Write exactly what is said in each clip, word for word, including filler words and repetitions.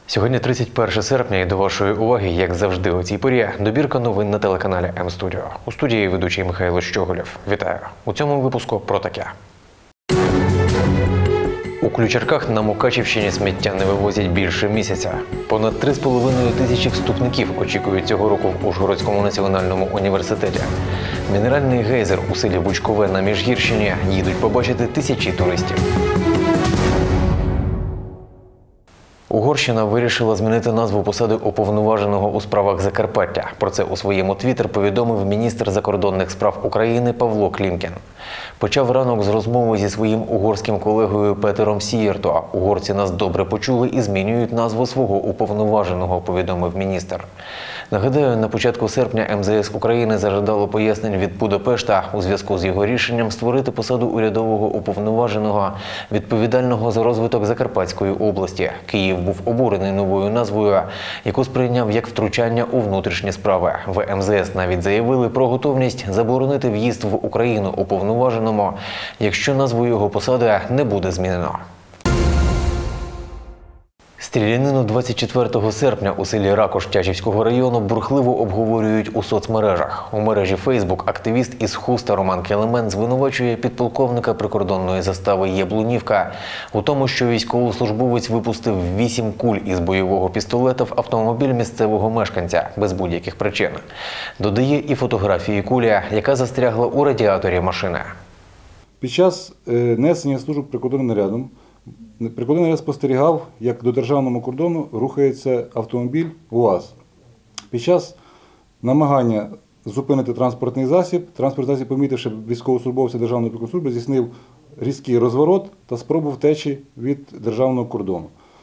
Сьогодні тридцять перше серпня і до вашої уваги, як завжди у цій порі, добірка новин на телеканалі М-Студіо. У студії ведучий Михайло Щоголєв. Вітаю! У цьому випуску про таке. У Ключарках на Мукачівщині сміття не вивозять більше місяця. Понад три з половиною тисячі вступників очікують цього року в Ужгородському національному університеті. Мінеральний гейзер у селі Бучкове на Міжгірщині їдуть побачити тисячі туристів. Угорщина вирішила змінити назву посади уповноваженого у справах Закарпаття. Про це у своєму твіттер повідомив міністр закордонних справ України Павло Клімкін. Почав ранок з розмови зі своїм угорським колегою Петером Сієрто. Угорці нас добре почули і змінюють назву свого уповноваженого, повідомив міністр. Нагадаю, на початку серпня ем зе ес України зажадало пояснень від Будапешта у зв'язку з його рішенням створити посаду урядового уповноваженого, відповідального за розвиток Закарпатської області. Київ був обурений новою назвою, яку сприйняв як втручання у внутрішні справи. В ем зе ес навіть заявили про готовність заборонити в'їзд в Україну уповноваженому, якщо назву його посади не буде змінено. Стрілянину двадцять четвертого серпня у селі Ракош Тячівського району бурхливо обговорюють у соцмережах. У мережі Фейсбук активіст із Хуста Роман Келемен звинувачує підполковника прикордонної застави Яблунівка у тому, що військовослужбовець випустив вісім куль із бойового пістолета в автомобіль місцевого мешканця без будь-яких причин. Додає і фотографії кулі, яка застрягла у радіаторі машини. Під час несення служби прикордонним нарядом прикордонний наряд спостерігав, як до державного кордону рухається автомобіль УАЗ. Під час намагання зупинити транспортний засіб, транспортний засіб, помітивши військовослужбовця Державної прикордонної служби, здійснив різкий розворот та спробу втечі від державного кордону.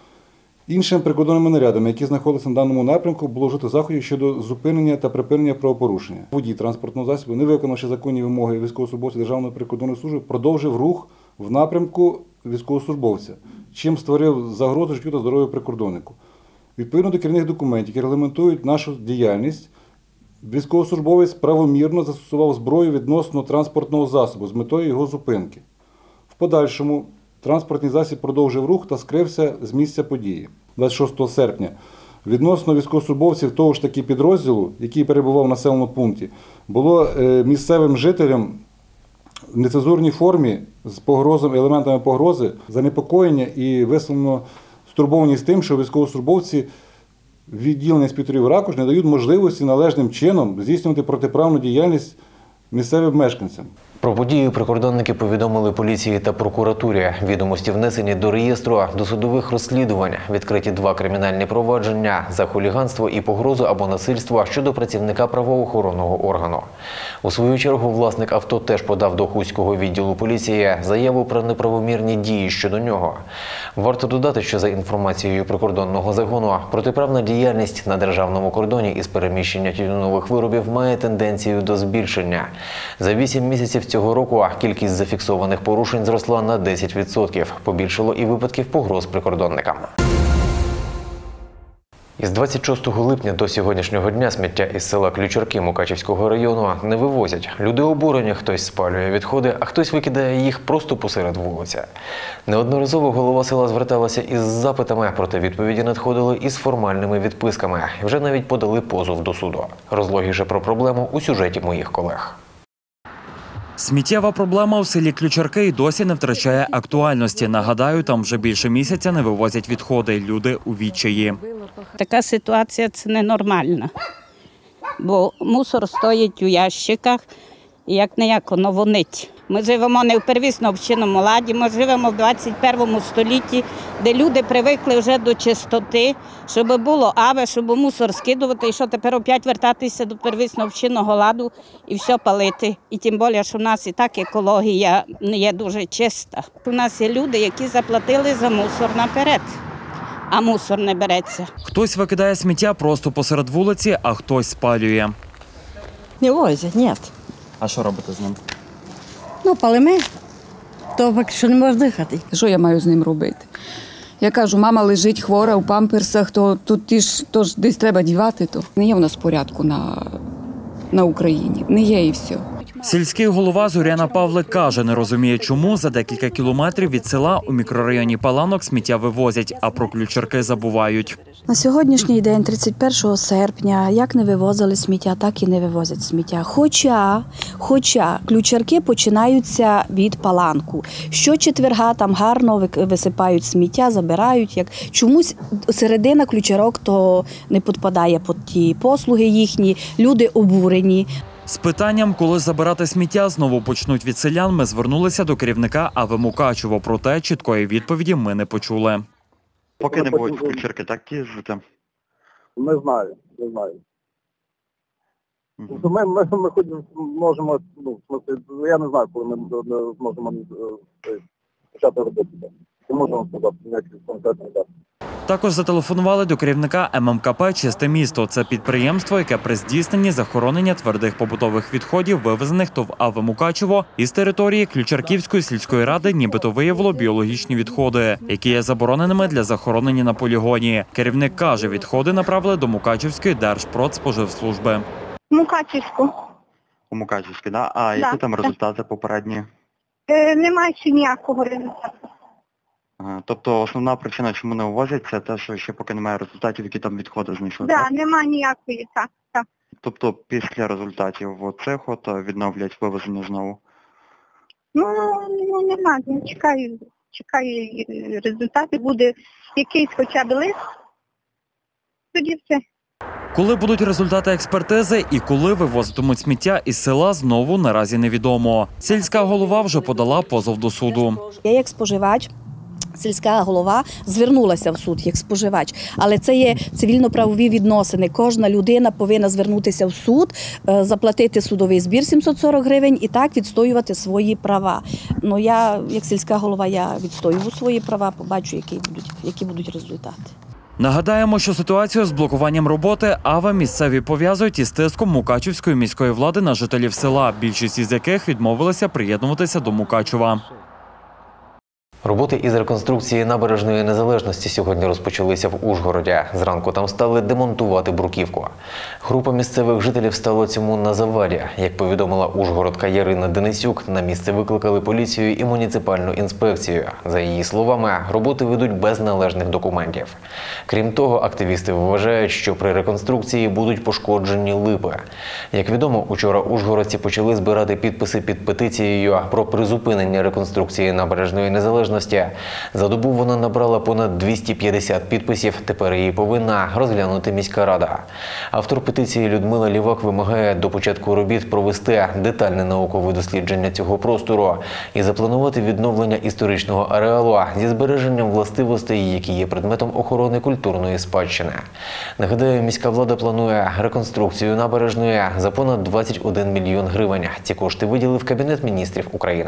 Іншим прикордонним нарядом, які знаходилися на даному напрямку, було вжито заходів щодо зупинення та припинення правопорушення. Водій транспортного засобу, не виконавши законні вимоги військовослужбовця Державної прикордонної служби, продовжив рух в напрямку військовослужбовця, чим створив загрозу життю та здоров'ю прикордоннику. Відповідно до керівних документів, які регламентують нашу діяльність, військовослужбовець правомірно застосував зброю відносно транспортного засобу з метою його зупинки. В подальшому транспортний засіб продовжив рух та скрився з місця події. двадцять шостого серпня відносно військовослужбовців того ж таки підрозділу, який перебував в населеному пункті, було місцевим жителям в нецензурній формі з погрозами, елементами погрози, занепокоєння і висловлено стурбованість тим, що військовослужбовці відділення інспекторів Ракош не дають можливості належним чином здійснювати протиправну діяльність місцевим мешканцям. Про подію прикордонники повідомили поліції та прокуратурі. Відомості внесені до реєстру досудових розслідувань. Відкриті два кримінальні провадження за хуліганство і погрозу або насильство щодо працівника правоохоронного органу. У свою чергу власник авто теж подав до Хуського відділу поліції заяву про неправомірні дії щодо нього. Варто додати, що за інформацією прикордонного загону, протиправна діяльність на державному кордоні із переміщення тютюнових виробів має тенденцію до збільшення. За вісім місяців цього року кількість зафіксованих порушень зросла на десять відсотків. Побільшало і випадків погроз прикордонникам. Із двадцять шостого липня до сьогоднішнього дня сміття із села Ключарки Мукачівського району не вивозять. Люди обурені, хтось спалює відходи, а хтось викидає їх просто посеред вулиці. Неодноразово голова села зверталася із запитами, проте відповіді надходили із формальними відписками. Вже навіть подали позов до суду. Розлогіше про проблему у сюжеті моїх колег. Сміттєва проблема у селі Ключарки й досі не втрачає актуальності. Нагадаю, там вже більше місяця не вивозять відходи. Люди у відчаї. Така ситуація – це ненормальна, бо мусор стоїть у ящиках і як-не-як воно вонить. Ми живемо не в первісно-общинному ладі, ми живемо в двадцять першому столітті, де люди привикли вже до чистоти, щоб було аве, щоб мусор скидувати, і що тепер опять вертатися до первісно-общинного ладу і все палити. І тим більше, що в нас і так екологія не є дуже чиста. У нас є люди, які заплатили за мусор наперед, а мусор не береться. Хтось викидає сміття просто посеред вулиці, а хтось спалює. Не возять, ні. А що робите з ним? Ну, палимо, то поки що не можна дихати. Що я маю з ним робити? Я кажу, мама лежить хвора у памперсах, то тут ті ж, то ж десь треба дівати. То. Не є у нас порядку на, на Україні, не є і все. Сільський голова Зоряна Павлик каже, не розуміє, чому за декілька кілометрів від села у мікрорайоні Паланок сміття вивозять, а про Ключарки забувають. На сьогоднішній день, тридцять першого серпня, як не вивозили сміття, так і не вивозять сміття. Хоча, хоча Ключарки починаються від Паланку. Щочетверга там гарно висипають сміття, забирають. Як чомусь середина Ключарок то не підпадає під ті послуги їхні, люди обурені. З питанням, коли забирати сміття знову почнуть від селян, ми звернулися до керівника АВ Мукачево. Проте чіткої відповіді ми не почули. Поки не будуть Ключарки, так їздити? Не знаю, не знаю. Угу. Ми, ми, ми хоч можемо, ну, в смысле, я не знаю, коли ми зможемо е, почати робити. Не можемо сказати ніяких конкретних дат. Також зателефонували до керівника ем ем ка пе «Чисте місто». Це підприємство, яке при здійсненні захоронення твердих побутових відходів, вивезених ТОВ АВ Мукачево, із території Ключарківської сільської ради нібито виявило біологічні відходи, які є забороненими для захоронення на полігоні. Керівник каже, відходи направили до Мукачівської Держпродспоживслужби. Мукачівську. У Мукачівській, да? А Да, які там так. результати попередні? Е, немає ще ніякого результату. Ага. Тобто основна причина, чому не вивозять, це те, що ще поки немає результатів, які там відходи знайшли, Так, так? да, немає ніякої, так, так. Тобто після результатів оцих от відновлять вивезення знову? Ну, ну немає, ну, чекаю, чекаю е, результати, буде якийсь хоча б лист, тоді все. Коли будуть результати експертизи і коли вивозитимуть сміття із села, знову наразі невідомо. Сільська голова вже подала позов до суду. Я як споживач, сільська голова звернулася в суд як споживач, але це є цивільно-правові відносини. Кожна людина повинна звернутися в суд, е, заплатити судовий збір сімсот сорок гривень і так відстоювати свої права. Ну я, як сільська голова, я відстоюю свої права, побачу, які будуть, які будуть результати. Нагадаємо, що ситуацію з блокуванням роботи АВА місцеві пов'язують із тиском Мукачівської міської влади на жителів села, більшість із яких відмовилися приєднуватися до Мукачева. Роботи із реконструкції набережної Незалежності сьогодні розпочалися в Ужгороді. Зранку там стали демонтувати бруківку. Група місцевих жителів стала цьому на заваді. Як повідомила ужгородка Ярина Денисюк, на місце викликали поліцію і муніципальну інспекцію. За її словами, роботи ведуть без належних документів. Крім того, активісти вважають, що при реконструкції будуть пошкоджені липи. Як відомо, учора ужгородці почали збирати підписи під петицією про призупинення реконструкції набережної Незалежності. За добу вона набрала понад двісті п'ятдесят підписів, тепер її повинна розглянути міська рада. Автор петиції Людмила Лівак вимагає до початку робіт провести детальне наукове дослідження цього простору і запланувати відновлення історичного ареалу зі збереженням властивостей, які є предметом охорони культурної спадщини. Нагадаю, міська влада планує реконструкцію набережної за понад двадцять один мільйон гривень. Ці кошти виділив Кабінет міністрів України.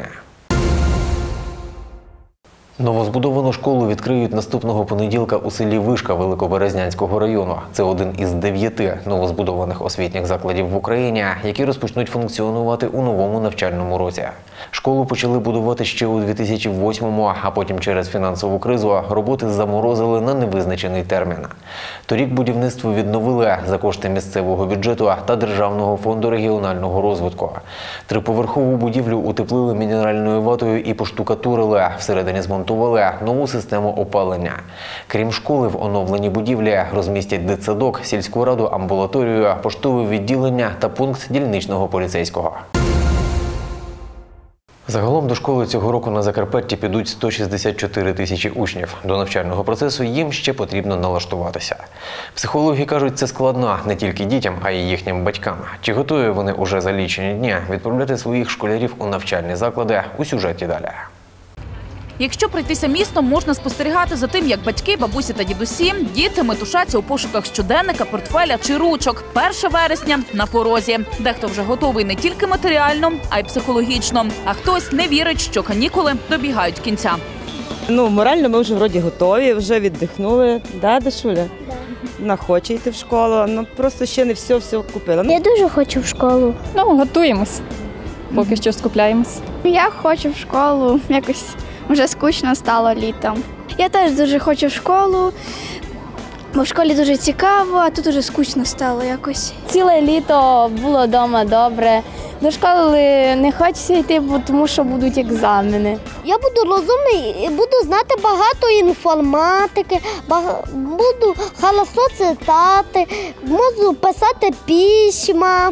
Новозбудовану школу відкриють наступного понеділка у селі Вишка Великоберезнянського району. Це один із дев'яти новозбудованих освітніх закладів в Україні, які розпочнуть функціонувати у новому навчальному році. Школу почали будувати ще у дві тисячі восьмому, а потім через фінансову кризу роботи заморозили на невизначений термін. Торік будівництво відновили за кошти місцевого бюджету та Державного фонду регіонального розвитку. Триповерхову будівлю утеплили мінеральною ватою і поштукатурили. Всередині змонтували нову систему опалення. Крім школи, в оновленій будівлі розмістять дитсадок, сільську раду, амбулаторію, поштове відділення та пункт дільничного поліцейського. Загалом до школи цього року на Закарпатті підуть сто шістдесят чотири тисячі учнів. До навчального процесу їм ще потрібно налаштуватися. Психологи кажуть, це складно не тільки дітям, а й їхнім батькам. Чи готові вони уже за лічені дні відправляти своїх школярів у навчальні заклади, у сюжеті далі. Якщо пройтися містом, можна спостерігати за тим, як батьки, бабусі та дідусі, діти метушаться у пошуках щоденника, портфеля чи ручок. перше вересня на порозі. Дехто вже готовий не тільки матеріально, а й психологічно. А хтось не вірить, що канікули добігають кінця. Ну, морально ми вже вроді готові, вже віддихнули. Да, Дашуля? Вона хоче йти в школу, ну просто ще не все, все купила. Я дуже хочу в школу. Ну, готуємось. Поки що скупляємось. Я хочу в школу, якось вже скучно стало літом. Я теж дуже хочу в школу, бо в школі дуже цікаво, а тут уже скучно стало якось. Ціле літо було вдома добре, До школи не хочеться йти, тому що будуть екзамени. Я буду розумний і буду знати багато інформатики, буду хорошо цитати, можу писати письма.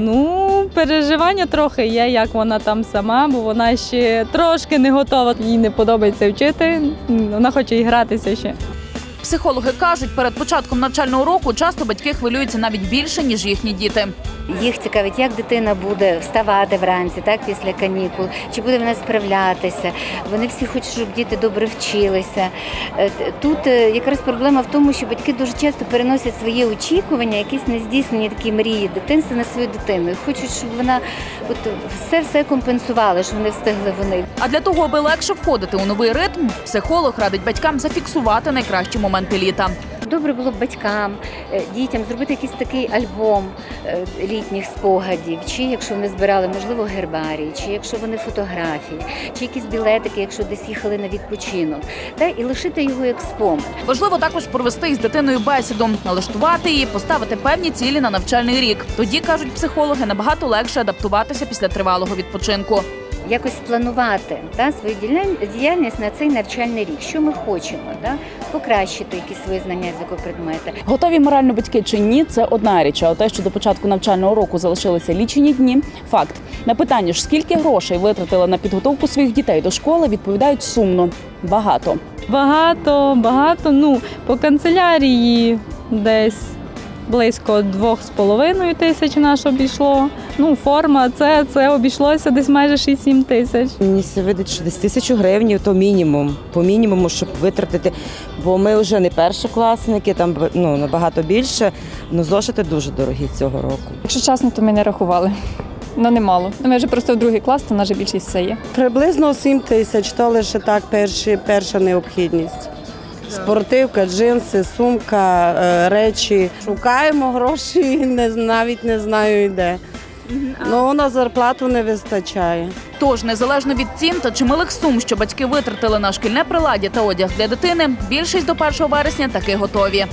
Ну, переживання трохи є, як вона там сама, бо вона ще трошки не готова. Їй не подобається вчити, вона хоче і гратися ще. Психологи кажуть, перед початком навчального року часто батьки хвилюються навіть більше, ніж їхні діти. Їх цікавить, як дитина буде вставати вранці, так, після канікул, чи буде вона справлятися. Вони всі хочуть, щоб діти добре вчилися. Тут якраз проблема в тому, що батьки дуже часто переносять свої очікування, якісь нездійснені такі мрії дитинства на свою дитину. І хочуть, щоб вона от, все-все компенсувала, що вони встигли вони. А для того, аби легше входити у новий ритм, психолог радить батькам зафіксувати найкращі моменти літа. Добре було б батькам, дітям зробити якийсь такий альбом літніх спогадів, чи якщо вони збирали, можливо, гербарій, чи якщо вони фотографії, чи якісь білетики, якщо десь їхали на відпочинок, та і лишити його як спомин. Важливо також провести із дитиною бесіду, налаштувати її, поставити певні цілі на навчальний рік. Тоді, кажуть психологи, набагато легше адаптуватися після тривалого відпочинку. Якось спланувати та, свою діяльність на цей навчальний рік. Що ми хочемо, та, покращити якісь свої знання з якого предмета. Готові морально батьки чи ні – це одна річ. А те, що до початку навчального року залишилися лічені дні – факт. На питання ж, скільки грошей витратили на підготовку своїх дітей до школи, відповідають сумно. Багато. Багато, багато. Ну, по канцелярії десь близько двох з половиною тисяч наш обійшло. Ну, форма, це, це обійшлося десь майже шість-сім тисяч. Мені се видить, що десь тисячу гривень – то мінімум. По мінімуму, щоб витратити. Бо ми вже не першокласники, там ну, набагато більше. Ну, зошити дуже дорогі цього року. Якщо чесно, то ми не рахували. Ну, немало. Ми вже просто в другий клас, то наша більшість все є. Приблизно сім тисяч, то лише так перші, перша необхідність. Спортивка, джинси, сумка, речі. Шукаємо гроші, не, навіть не знаю де. Ну, на зарплату не вистачає. Тож, незалежно від цін та чималих сум, що батьки витратили на шкільне приладдя та одяг для дитини, більшість до першого вересня таки готові.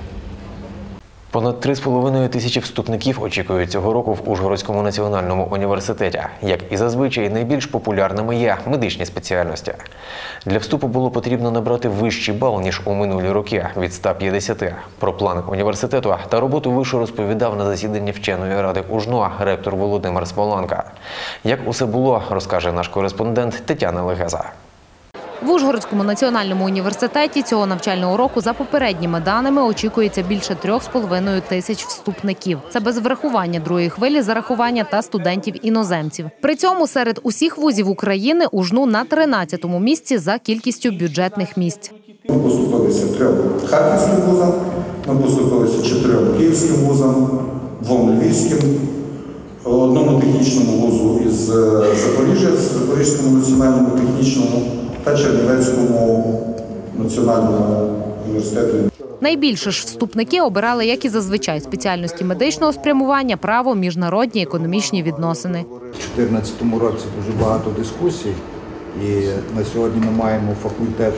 Понад три з половиною тисячі вступників очікують цього року в Ужгородському національному університеті. Як і зазвичай, найбільш популярними є медичні спеціальності. Для вступу було потрібно набрати вищий бал, ніж у минулі роки – від ста п'ятдесяти. Про план університету та роботу вишу розповідав на засіданні вченої ради УЖНО ректор Володимир Смоланка. Як усе було, розкаже наш кореспондент Тетяна Легеза. В Ужгородському національному університеті цього навчального року за попередніми даними очікується більше трьох з половиною тисяч вступників. Це без врахування другої хвилі зарахування та студентів-іноземців. При цьому серед усіх вузів України УЖНУ на тринадцятому місці за кількістю бюджетних місць. Ми поступилися трьом харківським вузам, ми поступилися чотирьом київським вузам, двом львівським, одному технічному вузу із Запоріжжя, Запорізькому національному технічному та Чернівецькому національному університету. Найбільше ж вступники обирали, як і зазвичай, спеціальності медичного спрямування, право, міжнародні економічні відносини. У дві тисячі чотирнадцятому році дуже багато дискусій, і на сьогодні ми маємо факультет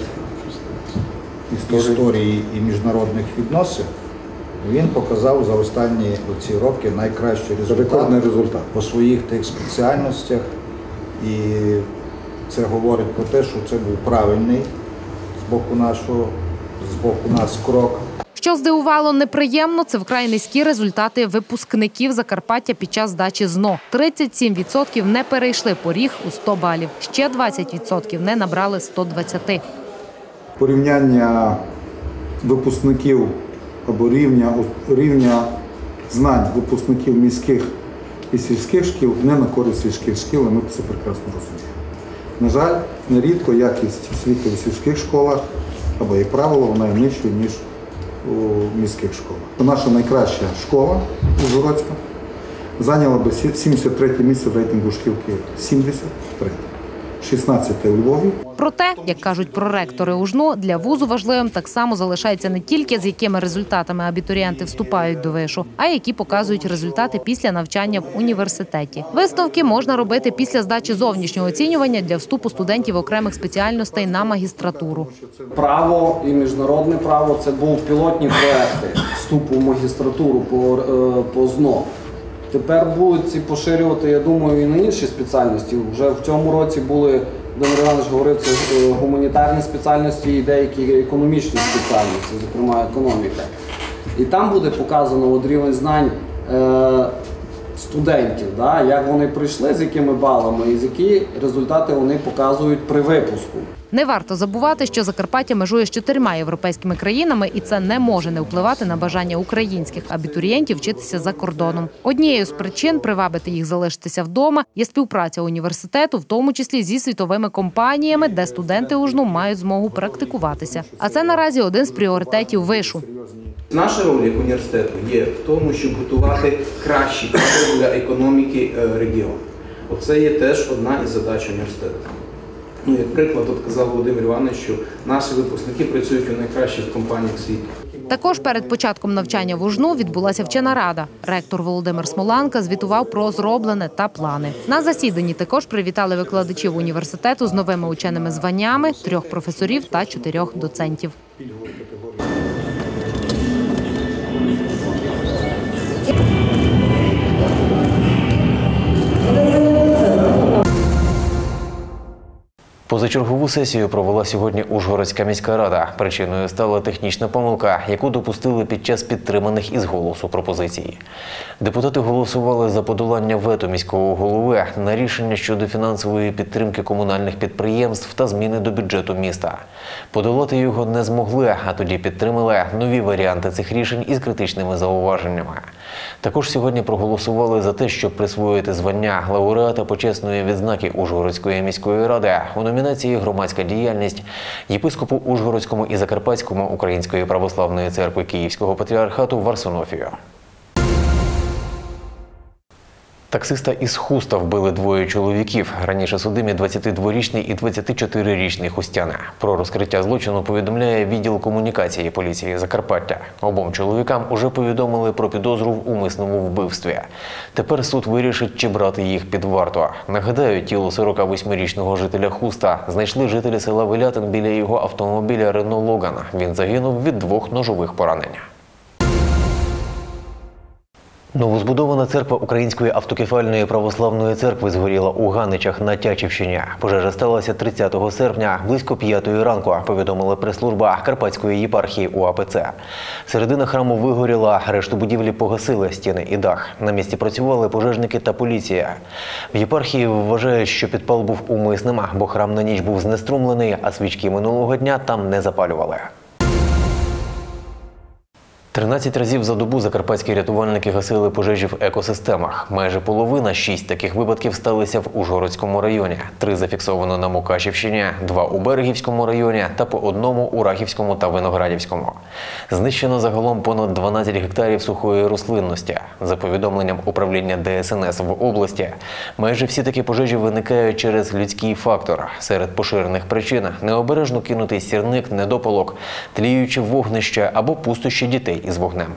історії і міжнародних відносин. Він показав за останні ці роки найкращий результат, результат по своїх тих спеціальностях. І це говорить про те, що це був правильний з боку нашого, з боку нас крок. Що здивувало неприємно, це вкрай низькі результати випускників Закарпаття під час здачі ЗНО. тридцять сім відсотків не перейшли поріг у сто балів, ще двадцять відсотків не набрали сто двадцять. Порівняння випускників або рівня, рівня знань випускників міських і сільських шкіл не на користь сільських шкіл, і ми це прекрасно розуміємо. На жаль, нерідко якість освіти в сільських школах, або, як правило, вона є нижчою, ніж у міських школах. Наша найкраща школа Ужгородська зайняла би сімдесят третє місце в рейтингу шкіл Києва. сімдесят третє. шістнадцяте у Львові. Проте, як кажуть проректори УЖНУ, для вузу важливим так само залишається не тільки з якими результатами абітурієнти вступають до вишу, а й які показують результати після навчання в університеті. Висновки можна робити після здачі зовнішнього оцінювання для вступу студентів окремих спеціальностей на магістратуру. Право і міжнародне право – це були пілотні проекти вступу в магістратуру по, по ЗНО. Тепер будуть ці поширювати, я думаю, і на інші спеціальності. Вже в цьому році були, Володимир Іванович говорив, це гуманітарні спеціальності і деякі економічні спеціальності, зокрема економіка. І там буде показано от рівень знань е, студентів, да, як вони прийшли, з якими балами і з які результати вони показують при випуску. Не варто забувати, що Закарпаття межує з чотирма європейськими країнами, і це не може не впливати на бажання українських абітурієнтів вчитися за кордоном. Однією з причин привабити їх залишитися вдома є співпраця університету, в тому числі зі світовими компаніями, де студенти УЖНУ мають змогу практикуватися. А це наразі один з пріоритетів вишу. Наша роль як університету є в тому, щоб готувати кращі кадри для економіки регіону. Оце є теж одна із задач університету. Ну, як приклад, от казав Володимир Іванович, що наші випускники працюють у найкращих компаніях світу. Також перед початком навчання в УЖНУ відбулася вчена рада. Ректор Володимир Смоланка звітував про зроблене та плани. На засіданні також привітали викладачів університету з новими ученими званнями, трьох професорів та чотирьох доцентів. Позачергову сесію провела сьогодні Ужгородська міська рада. Причиною стала технічна помилка, яку допустили під час підтриманих із голосу пропозицій. Депутати голосували за подолання вето міського голови на рішення щодо фінансової підтримки комунальних підприємств та зміни до бюджету міста. Подолати його не змогли, а тоді підтримали нові варіанти цих рішень із критичними зауваженнями. Також сьогодні проголосували за те, щоб присвоїти звання лауреата почесної відзнаки Ужгородської міської ради у номінації «Громадська діяльність» єпископу Ужгородському і Закарпатському Української православної церкви Київського патріархату Варсонофію. Таксиста із Хуста вбили двоє чоловіків. Раніше судимі двадцятидворічний і двадцятичотирирічний хустяни. Про розкриття злочину повідомляє відділ комунікації поліції Закарпаття. Обом чоловікам уже повідомили про підозру в умисному вбивстві. Тепер суд вирішить, чи брати їх під варту. Нагадаю, тіло сорокавосьмирічного жителя Хуста знайшли жителі села Вилятин біля його автомобіля «Рено Логан». Він загинув від двох ножових поранень. Новозбудована церква Української автокефальної православної церкви згоріла у Ганичах на Тячівщині. Пожежа сталася тридцятого серпня близько п'ятої ранку, повідомила прес-служба Карпатської єпархії УАПЦ. Середина храму вигоріла, решту будівлі погасили, стіни і дах. На місці працювали пожежники та поліція. В єпархії вважають, що підпал був умисним, бо храм на ніч був знеструмлений, а свічки минулого дня там не запалювали. тринадцять разів за добу закарпатські рятувальники гасили пожежі в екосистемах. Майже половина, шість таких випадків сталися в Ужгородському районі. Три зафіксовано на Мукачівщині, два у Берегівському районі та по одному у Рахівському та Виноградівському. Знищено загалом понад дванадцять гектарів сухої рослинності. За повідомленням управління Де Ес Ен Ес в області, майже всі такі пожежі виникають через людський фактор. Серед поширених причин – необережно кинутий сірник, недопалок, тліюче вогнище або пустощі дітей із вогнем.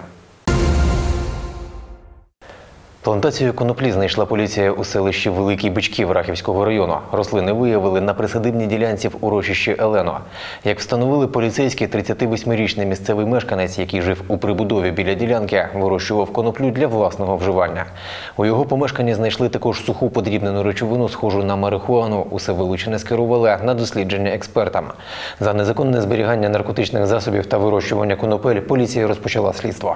Плантацію коноплі знайшла поліція у селищі Великий Бичків Рахівського району. Рослини виявили на присадибній ділянці в урочищі Елено. Як встановили поліцейські, тридцятивосьмирічний місцевий мешканець, який жив у прибудові біля ділянки, вирощував коноплю для власного вживання. У його помешканні знайшли також суху подрібнену речовину, схожу на марихуану. Усе вилучене скерували на дослідження експертам. За незаконне зберігання наркотичних засобів та вирощування конопель поліція розпочала слідство.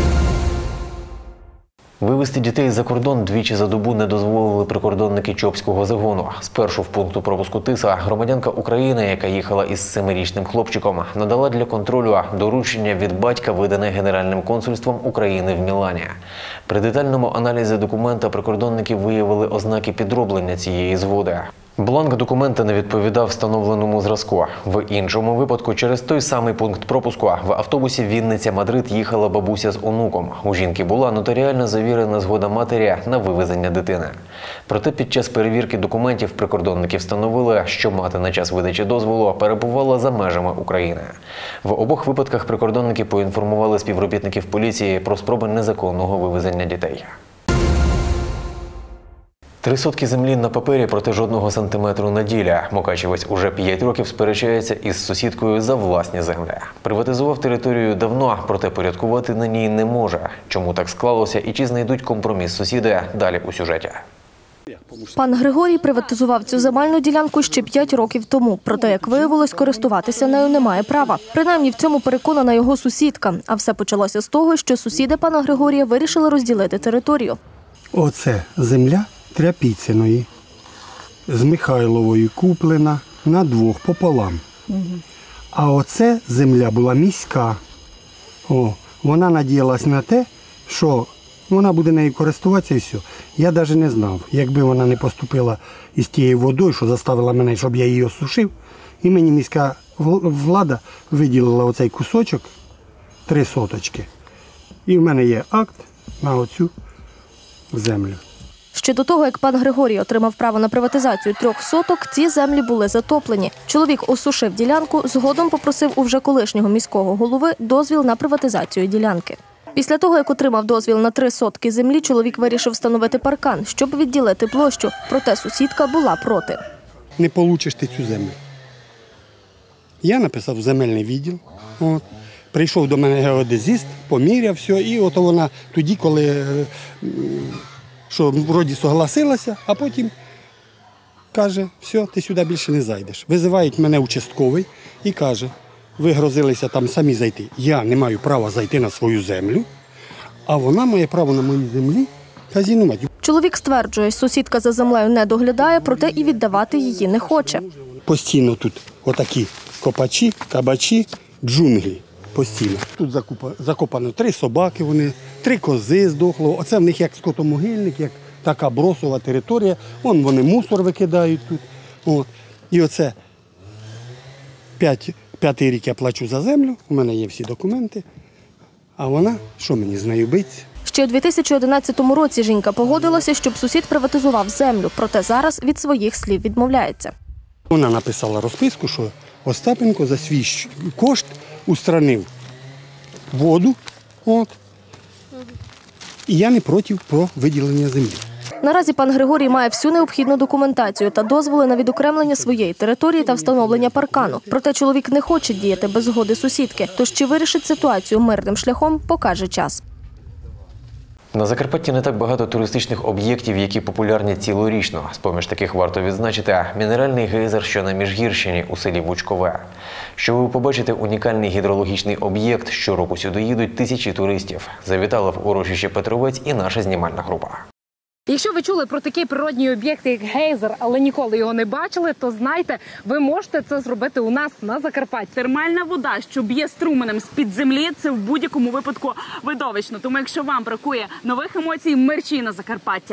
Вивезти дітей за кордон двічі за добу не дозволили прикордонники Чопського загону. Спершу в пункту пропуску Тиса громадянка України, яка їхала із семирічним хлопчиком, надала для контролю доручення від батька, видане Генеральним консульством України в Мілані. При детальному аналізі документа прикордонники виявили ознаки підроблення цієї згоди. Бланк документа не відповідав встановленому зразку. В іншому випадку через той самий пункт пропуску в автобусі Вінниця-Мадрид їхала бабуся з онуком. У жінки була нотаріально завірена згода матері на вивезення дитини. Проте під час перевірки документів прикордонники встановили, що мати на час видачі дозволу перебувала за межами України. В обох випадках прикордонники поінформували співробітників поліції про спроби незаконного вивезення дітей. Три сотки землі на папері проти жодного сантиметру на ділі. Мукачевець уже п'ять років сперечається із сусідкою за власні землі. Приватизував територію давно, проте порядкувати на ній не може. Чому так склалося і чи знайдуть компроміс сусіди – далі у сюжеті. Пан Григорій приватизував цю земельну ділянку ще п'ять років тому. Проте, як виявилось, користуватися нею немає права. Принаймні в цьому переконана його сусідка. А все почалося з того, що сусіди пана Григорія вирішили розділити територію. Оце земля Тряпіциної з Михайловою куплена на двох пополам. А оце земля була міська. О, вона надіялась на те, що вона буде нею користуватися і все. Я навіть не знав, якби вона не поступила із тією водою, що заставила мене, щоб я її осушив, і мені міська влада виділила оцей кусочок, три соточки. І в мене є акт на оцю землю. Ще до того, як пан Григорій отримав право на приватизацію трьох соток, ці землі були затоплені. Чоловік осушив ділянку, згодом попросив у вже колишнього міського голови дозвіл на приватизацію ділянки. Після того, як отримав дозвіл на три сотки землі, чоловік вирішив встановити паркан, щоб відділити площу. Проте сусідка була проти. Не получиш ти цю землю. Я написав в земельний відділ. От. Прийшов до мене геодезист, поміряв все. І от вона тоді, коли що вроді согласилася, а потім каже, все, ти сюди більше не зайдеш. Визивають мене участковий і каже, ви грозилися там самі зайти. Я не маю права зайти на свою землю, а вона має право на моїй землі казінувати. Чоловік стверджує, сусідка за землею не доглядає, проте і віддавати її не хоче. Постійно тут отакі копачі, кабачі, джунглі. Постійно. Тут закопано три собаки, вони, три кози здохло. Оце в них як скотомогильник, як така бросова територія. Вон вони мусор викидають тут. От. І оце п'ять, п'ятий рік я плачу за землю, у мене є всі документи. А вона, що мені з нею биться? Ще у дві тисячі одинадцятому році жінка погодилася, щоб сусід приватизував землю, проте зараз від своїх слів відмовляється. Вона написала розписку, що Остапенко за свій кошт устранив воду, от, і я не проти про виділення землі. Наразі пан Григорій має всю необхідну документацію та дозволи на відокремлення своєї території та встановлення паркану. Проте чоловік не хоче діяти без згоди сусідки, тож чи вирішить ситуацію мирним шляхом, покаже час. На Закарпатті не так багато туристичних об'єктів, які популярні цілорічно. З-поміж таких варто відзначити мінеральний гейзер, що на Міжгірщині у селі Вучкове. Щоб побачити унікальний гідрологічний об'єкт, щороку сюди їдуть тисячі туристів. Завітала в урочище Петровець і наша знімальна група. Якщо ви чули про такий природній об'єкт, як гейзер, але ніколи його не бачили, то знайте, ви можете це зробити у нас на Закарпатті. Термальна вода, що б'є струменем з-під землі, це в будь-якому випадку видовищно. Тому якщо вам бракує нових емоцій, мерчі на Закарпаття.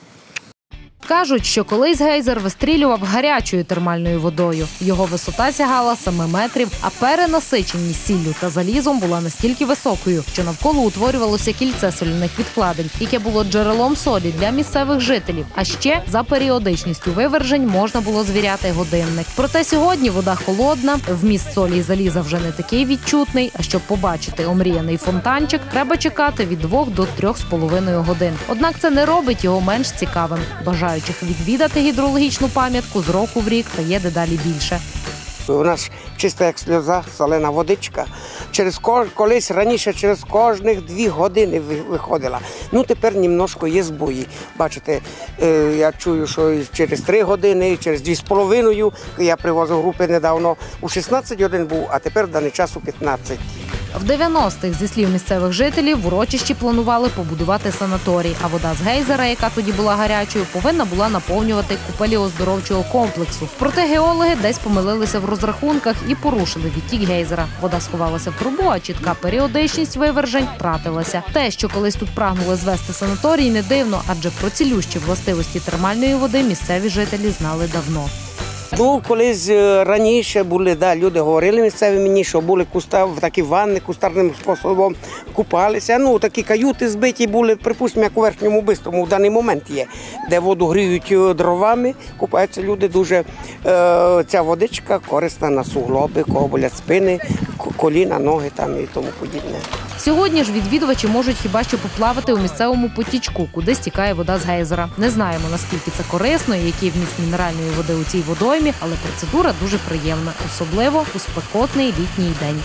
Кажуть, що колись гейзер вистрілював гарячою термальною водою. Його висота сягала семи метрів, а перенасиченість сіллю та залізом була настільки високою, що навколо утворювалося кільце соляних відкладень, яке було джерелом солі для місцевих жителів. А ще за періодичністю вивержень можна було звіряти годинник. Проте сьогодні вода холодна, вміст солі і заліза вже не такий відчутний, а щоб побачити омріяний фонтанчик, треба чекати від двох до трьох з половиною годин. Однак це не робить його менш цікавим. Бажаю відвідати гідрологічну пам'ятку з року в рік стає дедалі більше. У нас чиста як сльоза, солена водичка. Через кож... Колись раніше через кожних дві години виходила. Ну тепер немножко є збої. Бачите, я чую, що через три години, через дві з половиною, я привозив групи недавно, у шістнадцять годин був, а тепер в даний час у п'ятнадцять. В дев'яностих, зі слів місцевих жителів, в урочищі планували побудувати санаторій, а вода з гейзера, яка тоді була гарячою, повинна була наповнювати купелі оздоровчого комплексу. Проте геологи десь помилилися в розрахунках і порушили відтік гейзера. Вода сховалася в трубу, а чітка періодичність вивержень втратилася. Те, що колись тут прагнули звести санаторій, не дивно, адже про цілющі властивості термальної води місцеві жителі знали давно. Ну, колись е, раніше були, да, люди говорили місцеві мені, що були куста, в такі ванни кустарним способом купалися. Ну, такі каюти збиті були, припустимо, як у Верхньому Бистрому в даний момент є, де воду гріють дровами, купаються люди дуже. Е, ця водичка корисна на суглоби, кого болять спини, коліна, ноги там і тому подібне. Сьогодні ж відвідувачі можуть хіба що поплавати у місцевому потічку, куди стікає вода з гейзера. Не знаємо, наскільки це корисно і який вміст мінеральної води у цій водоймі, але процедура дуже приємна, особливо у спекотний літній день.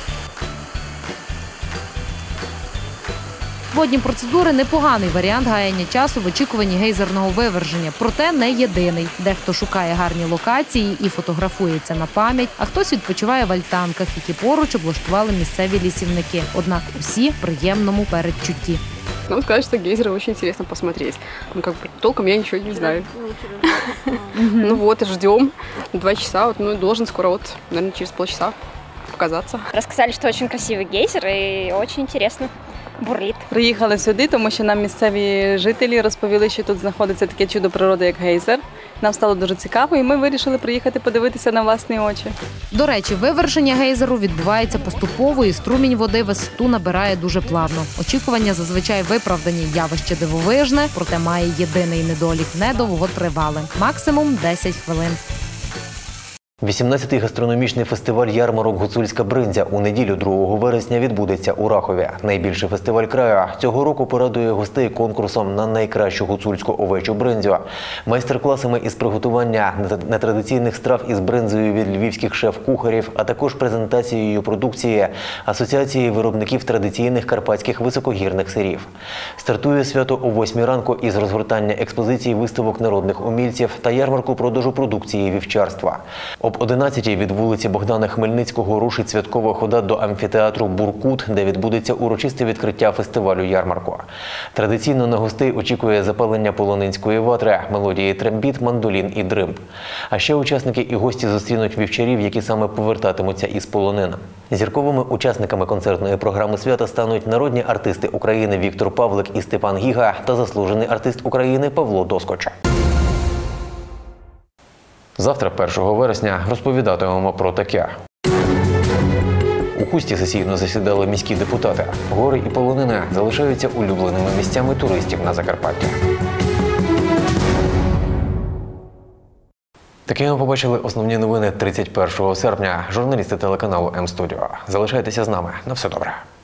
Водні процедури – непоганий варіант гаяння часу в очікуванні гейзерного виверження, проте не єдиний. Дехто шукає гарні локації і фотографується на пам'ять, а хтось відпочиває в альтанках, які поруч облаштували місцеві лісівники. Однак усі в приємному передчутті. Нам сказали, что гейзеры очень интересно посмотреть. Ну, как бы, толком я ничего не знаю. Ну вот, ждем два часа, вот, ну, должен скоро, вот, наверное, через полчаса показаться. Рассказали, что очень красивый гейзер и очень интересно. Бурліт. Приїхали сюди, тому що нам місцеві жителі розповіли, що тут знаходиться таке чудо природи, як гейзер. Нам стало дуже цікаво, і ми вирішили приїхати подивитися на власні очі. До речі, виверження гейзеру відбувається поступово, і струмінь води висоту набирає дуже плавно. Очікування зазвичай виправдані, явище дивовижне, проте має єдиний недолік – недовготривале. Максимум десять хвилин. вісімнадцятий гастрономічний фестиваль «Ярмарок Гуцульська бринзя» у неділю другого вересня відбудеться у Рахові. Найбільший фестиваль краю цього року порадує гостей конкурсом на найкращу гуцульську овечу бринзю, майстер-класами із приготування нетрадиційних страв із бринзою від львівських шеф-кухарів, а також презентацією продукції Асоціації виробників традиційних карпатських високогірних сирів. Стартує свято о восьмій ранку із розгортання експозиції виставок народних умільців та ярмарку продажу продукції вівчарства. Об одинадцятій від вулиці Богдана Хмельницького рушить святкова хода до амфітеатру «Буркут», де відбудеться урочисте відкриття фестивалю ярмарку. Традиційно на гостей очікує запалення полонинської ватри, мелодії трембіт, мандолін і дримб. А ще учасники і гості зустрінуть вівчарів, які саме повертатимуться із полонин. Зірковими учасниками концертної програми свята стануть народні артисти України Віктор Павлик і Степан Гіга та заслужений артист України Павло Доскоч. Завтра, першого вересня, розповідатимемо про таке. У Хусті сесійно засідали міські депутати. Гори і полонини залишаються улюбленими місцями туристів на Закарпатті. Такими побачили основні новини тридцять першого серпня. Журналісти телеканалу М-Студіо. Залишайтеся з нами. На все добре.